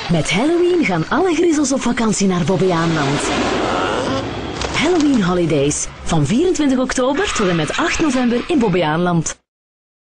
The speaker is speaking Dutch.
Met Halloween gaan alle griezels op vakantie naar Bobbejaanland. Halloween Holidays. Van 24 oktober tot en met 8 november in Bobbejaanland.